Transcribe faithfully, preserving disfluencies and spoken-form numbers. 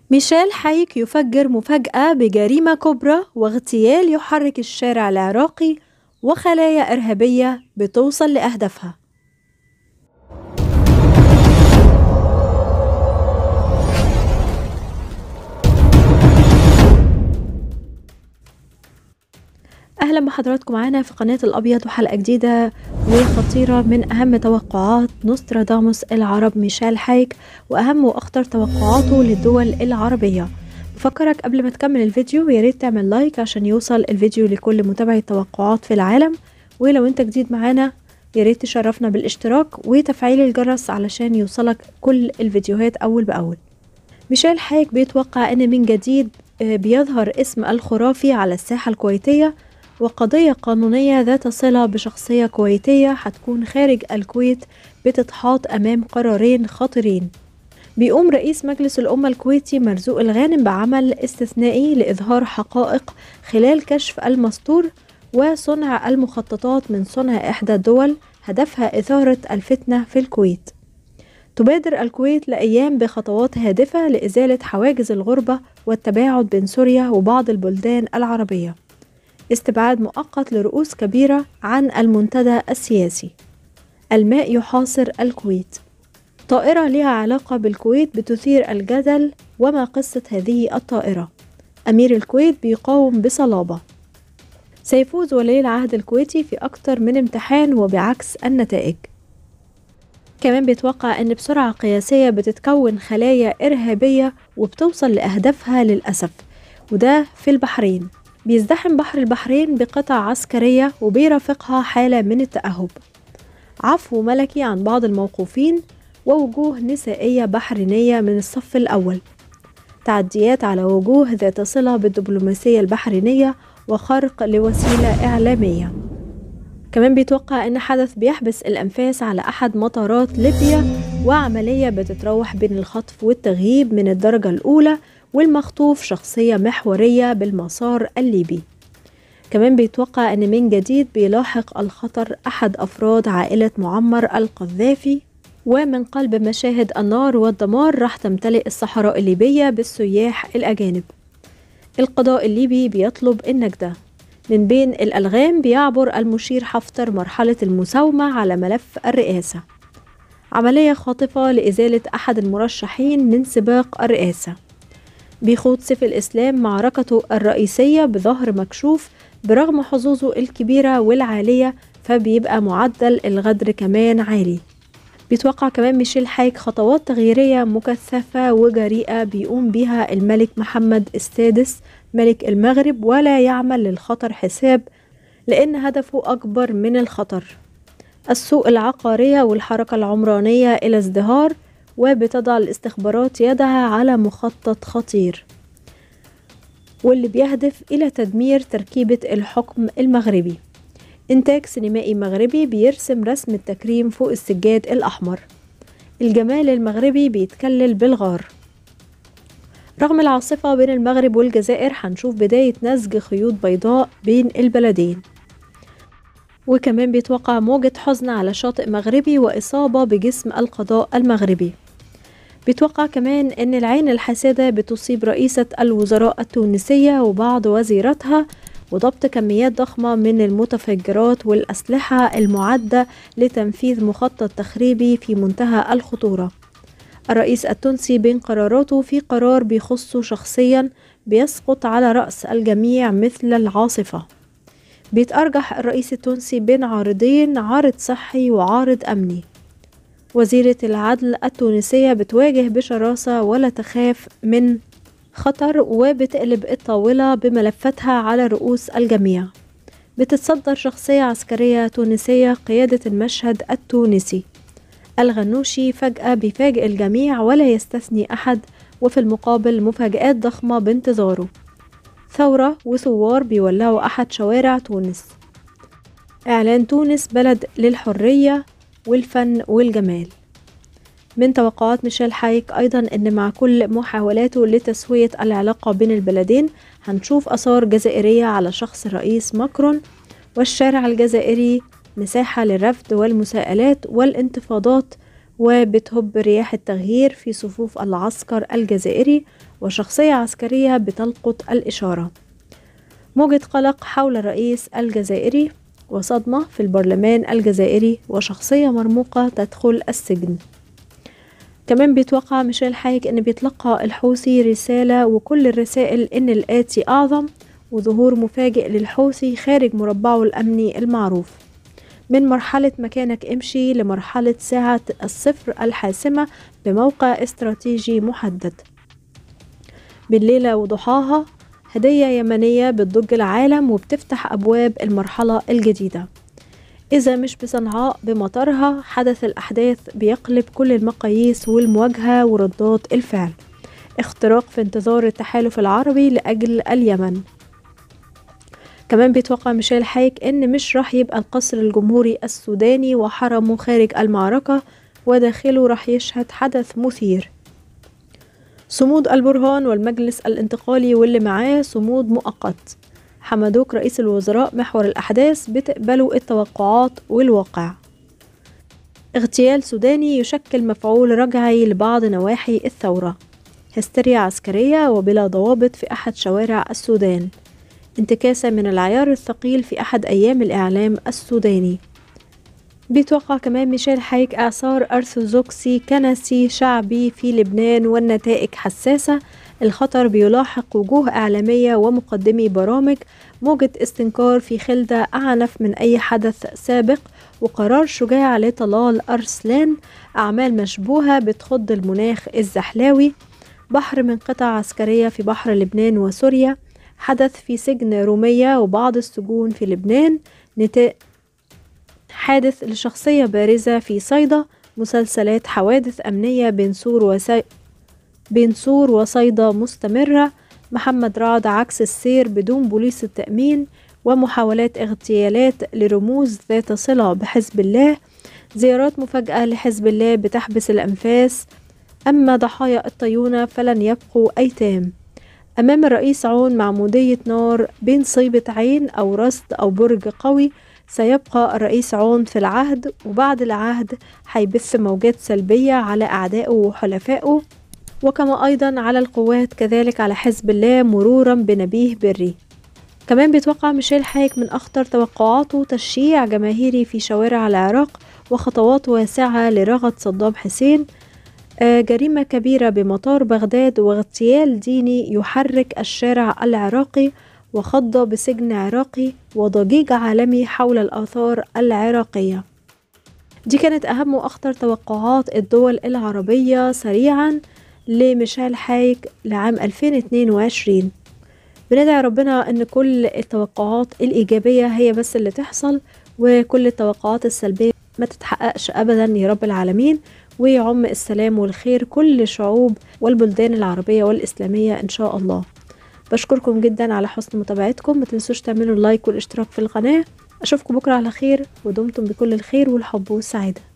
ميشيل حايك يفجر مفاجأة بجريمة كبرى واغتيال يحرك الشارع العراقي وخلايا إرهابية بتوصل لأهدافها. أهلا بحضراتكم معانا في قناة الأبيض وحلقة جديدة وخطيرة من أهم توقعات نوستراداموس العرب ميشيل حايك وأهم وأخطر توقعاته للدول العربية. بفكرك قبل ما تكمل الفيديو ياريت تعمل لايك عشان يوصل الفيديو لكل متابعي التوقعات في العالم، ولو انت جديد معانا ياريت تشرفنا بالاشتراك وتفعيل الجرس علشان يوصلك كل الفيديوهات أول بأول. ميشيل حايك بيتوقع أن من جديد بيظهر اسم الخرافي على الساحة الكويتية، وقضية قانونية ذات صلة بشخصية كويتية هتكون خارج الكويت بتتحاط أمام قرارين خطيرين. بيقوم رئيس مجلس الأمة الكويتي مرزوق الغانم بعمل استثنائي لإظهار حقائق خلال كشف المستور وصنع المخططات من صنع إحدى الدول هدفها إثارة الفتنة في الكويت. تبادر الكويت لأيام بخطوات هادفة لإزالة حواجز الغربة والتباعد بين سوريا وبعض البلدان العربية. استبعاد مؤقت لرؤوس كبيرة عن المنتدى السياسي. الماء يحاصر الكويت. طائرة لها علاقة بالكويت بتثير الجدل، وما قصة هذه الطائرة؟ أمير الكويت بيقاوم بصلابة. سيفوز ولي العهد الكويتي في أكتر من امتحان وبعكس النتائج. كمان بيتوقع أن بسرعة قياسية بتتكون خلايا إرهابية وبتوصل لأهدافها للأسف، وده في البحرين. بيزدحم بحر البحرين بقطع عسكرية وبيرافقها حالة من التأهب. عفو ملكي عن بعض الموقوفين ووجوه نسائية بحرينية من الصف الأول. تعديات على وجوه ذات صلة بالدبلوماسية البحرينية وخرق لوسيلة إعلامية. كمان بيتوقع أن حدث بيحبس الأنفاس على أحد مطارات ليبيا، وعملية بتتراوح بين الخطف والتغييب من الدرجة الأولى، والمخطوف شخصية محورية بالمسار الليبي. كمان بيتوقع أن من جديد بيلاحق الخطر أحد أفراد عائلة معمر القذافي، ومن قلب مشاهد النار والدمار راح تمتلئ الصحراء الليبية بالسياح الأجانب. القضاء الليبي بيطلب النجدة. من بين الألغام بيعبر المشير حفتر مرحلة المساومة على ملف الرئاسة. عملية خاطفة لإزالة أحد المرشحين من سباق الرئاسة. بيخوض سيف الإسلام معركته الرئيسية بظهر مكشوف برغم حظوظه الكبيرة والعالية، فبيبقى معدل الغدر كمان عالي. بيتوقع كمان ميشيل حايك خطوات تغييرية مكثفة وجريئة بيقوم بها الملك محمد السادس ملك المغرب، ولا يعمل للخطر حساب لأن هدفه أكبر من الخطر. السوق العقارية والحركة العمرانية إلى ازدهار، وبتضع الاستخبارات يدها على مخطط خطير واللي بيهدف إلى تدمير تركيبة الحكم المغربي. إنتاج سينمائي مغربي بيرسم رسم التكريم فوق السجاد الأحمر. الجمال المغربي بيتكلل بالغار. رغم العاصفة بين المغرب والجزائر هنشوف بداية نسج خيوط بيضاء بين البلدين. وكمان بيتوقع موجة حزن على شاطئ مغربي وإصابة بجسم القضاء المغربي. بيتوقع كمان أن العين الحاسدة بتصيب رئيسة الوزراء التونسية وبعض وزيراتها، وضبط كميات ضخمة من المتفجرات والأسلحة المعدة لتنفيذ مخطط تخريبي في منتهى الخطورة. الرئيس التونسي بين قراراته في قرار بيخصه شخصيا بيسقط على رأس الجميع مثل العاصفة. بيتأرجح الرئيس التونسي بين عارضين، عارض صحي وعارض أمني. وزيرة العدل التونسية بتواجه بشراسة ولا تخاف من خطر، وبتقلب الطاولة بملفاتها على رؤوس الجميع. بتتصدر شخصية عسكرية تونسية قيادة المشهد التونسي. الغنوشي فجأة بيفاجئ الجميع ولا يستثني أحد، وفي المقابل مفاجآت ضخمة بانتظاره. ثورة وثوار بيولعوا أحد شوارع تونس. إعلان تونس بلد للحرية والفن والجمال. من توقعات ميشيل حايك أيضا أن مع كل محاولاته لتسوية العلاقة بين البلدين هنشوف آثار جزائرية على شخص الرئيس ماكرون، والشارع الجزائري مساحة للرفض والمساءلات والانتفاضات، وبتهب رياح التغيير في صفوف العسكر الجزائري، وشخصية عسكرية بتلقط الإشارة. موجة قلق حول الرئيس الجزائري، وصدمة في البرلمان الجزائري، وشخصية مرموقة تدخل السجن. كمان بيتوقع ميشيل حايك ان بيتلقى الحوثي رسالة، وكل الرسائل ان الآتي أعظم، وظهور مفاجئ للحوثي خارج مربعه الأمني المعروف، من مرحلة مكانك امشي لمرحلة ساعة الصفر الحاسمة بموقع استراتيجي محدد. بالليلة وضحاها هدية يمنية بتضج العالم وبتفتح أبواب المرحلة الجديدة. إذا مش بصنعاء بمطارها، حدث الأحداث بيقلب كل المقاييس والمواجهة وردات الفعل. اختراق في انتظار التحالف العربي لأجل اليمن. كمان بيتوقع ميشيل حايك إن مش راح يبقى القصر الجمهوري السوداني وحرمه خارج المعركة، وداخله راح يشهد حدث مثير. صمود البرهان والمجلس الانتقالي واللي معاه صمود مؤقت. حمدوك رئيس الوزراء محور الأحداث بتقبلوا التوقعات والواقع. اغتيال سوداني يشكل مفعول رجعي لبعض نواحي الثورة. هستيريا عسكرية وبلا ضوابط في أحد شوارع السودان. انتكاسة من العيار الثقيل في أحد أيام الإعلام السوداني. بيتوقع كمان ميشيل حايك إعصار أرثوذكسي كنسي شعبي في لبنان والنتائج حساسة. الخطر بيلاحق وجوه إعلامية ومقدمي برامج. موجة استنكار في خلدة أعنف من أي حدث سابق، وقرار شجاع لطلال أرسلان. أعمال مشبوهة بتخض المناخ الزحلاوي. بحر من قطع عسكرية في بحر لبنان وسوريا. حدث في سجن رومية وبعض السجون في لبنان. نتائج حادث لشخصية بارزة في صيدا. مسلسلات حوادث أمنية بين سور وسي... بين سور وصيدا مستمرة. محمد رعد عكس السير بدون بوليس التأمين، ومحاولات اغتيالات لرموز ذات صلة بحزب الله. زيارات مفاجئة لحزب الله بتحبس الأنفاس. أما ضحايا الطيونة فلن يبقوا أيتام. أمام الرئيس عون معمودية نار بين صيبة عين أو رصد أو برج قوي. سيبقى الرئيس عون في العهد، وبعد العهد هيبث موجات سلبية على أعدائه وحلفائه، وكما أيضا على القوات، كذلك على حزب الله مرورا بنبيه بري. كمان بيتوقع ميشيل حايك من أخطر توقعاته تشييع جماهيري في شوارع العراق، وخطوات واسعة لرغد صدام حسين. آه جريمة كبيرة بمطار بغداد، واغتيال ديني يحرك الشارع العراقي، وخضة بسجن عراقي، وضجيج عالمي حول الآثار العراقية. دي كانت أهم وأخطر توقعات الدول العربية سريعا لميشيل حايك لعام ألفين واثنين وعشرين. بندعي ربنا أن كل التوقعات الإيجابية هي بس اللي تحصل، وكل التوقعات السلبية ما تتحققش أبدا يا رب العالمين، ويعم السلام والخير كل شعوب والبلدان العربية والإسلامية إن شاء الله. بشكركم جدا على حسن متابعتكم. ما تنسوش تعملوا اللايك والاشتراك في القناة. أشوفكم بكرة على خير، ودمتم بكل الخير والحب والسعادة.